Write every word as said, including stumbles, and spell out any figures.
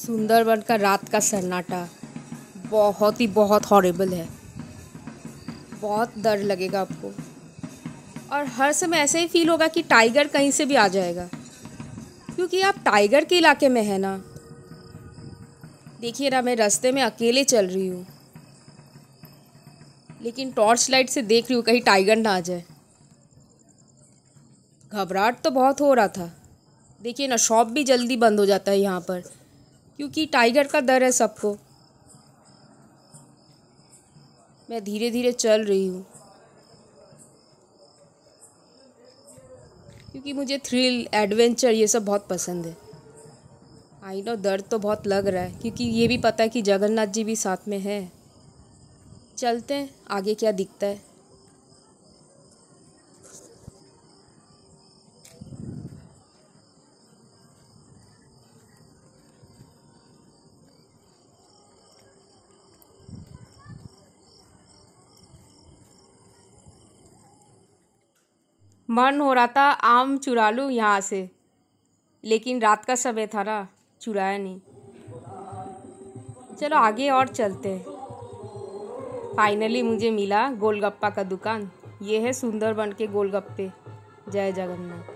सुंदरबन का रात का सन्नाटा बहुत ही बहुत हॉरिबल है। बहुत डर लगेगा आपको और हर समय ऐसे ही फील होगा कि टाइगर कहीं से भी आ जाएगा, क्योंकि आप टाइगर के इलाके में है ना। देखिए ना, मैं रास्ते में अकेले चल रही हूँ, लेकिन टॉर्च लाइट से देख रही हूँ कहीं टाइगर ना आ जाए। घबराहट तो बहुत हो रहा था। देखिए ना, शॉप भी जल्दी बंद हो जाता है यहाँ पर, क्योंकि टाइगर का डर है सबको। मैं धीरे धीरे चल रही हूँ, क्योंकि मुझे थ्रिल एडवेंचर ये सब बहुत पसंद है। आई नो डर तो बहुत लग रहा है, क्योंकि ये भी पता है कि जगन्नाथ जी भी साथ में है। चलते हैं, आगे क्या दिखता है। मन हो रहा था आम चुरा लूँ यहाँ से, लेकिन रात का समय था ना, चुराया नहीं। चलो आगे और चलते हैं। फाइनली मुझे मिला गोलगप्पा का दुकान। ये है सुंदरबन के गोलगप्पे। जय जगन्नाथ।